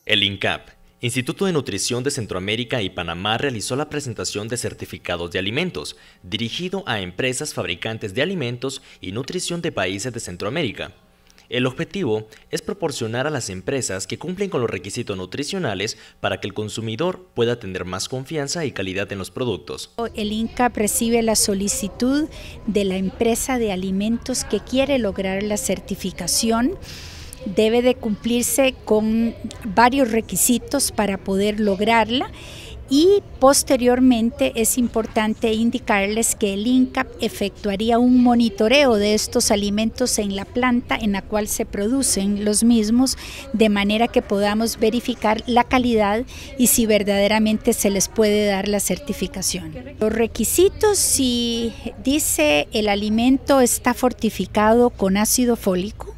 El INCAP, Instituto de Nutrición de Centroamérica y Panamá, realizó la presentación de certificados de alimentos, dirigido a empresas fabricantes de alimentos y nutrición de países de Centroamérica. El objetivo es proporcionar a las empresas que cumplen con los requisitos nutricionales para que el consumidor pueda tener más confianza y calidad en los productos. El INCAP recibe la solicitud de la empresa de alimentos que quiere lograr la certificación. Debe de cumplirse con varios requisitos para poder lograrla y posteriormente es importante indicarles que el INCAP efectuaría un monitoreo de estos alimentos en la planta en la cual se producen los mismos, de manera que podamos verificar la calidad y si verdaderamente se les puede dar la certificación. Los requisitos: si dice el alimento está fortificado con ácido fólico,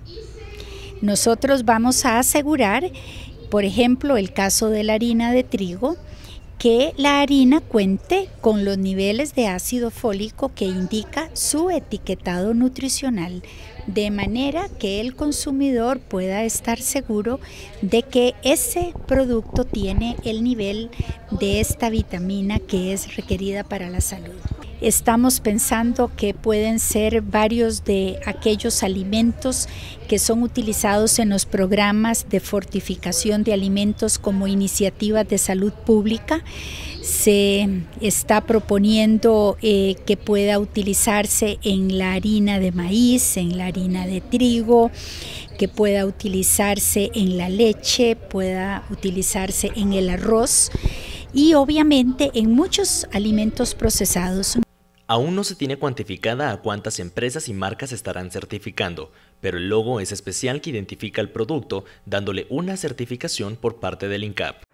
nosotros vamos a asegurar, por ejemplo, el caso de la harina de trigo, que la harina cuente con los niveles de ácido fólico que indica su etiquetado nutricional, de manera que el consumidor pueda estar seguro de que ese producto tiene el nivel de esta vitamina que es requerida para la salud. Estamos pensando que pueden ser varios de aquellos alimentos que son utilizados en los programas de fortificación de alimentos como iniciativas de salud pública. Se está proponiendo que pueda utilizarse en la harina de maíz, en la harina de trigo, que pueda utilizarse en la leche, pueda utilizarse en el arroz y obviamente en muchos alimentos procesados. Aún no se tiene cuantificada a cuántas empresas y marcas estarán certificando, pero el logo es especial que identifica el producto, dándole una certificación por parte del INCAP.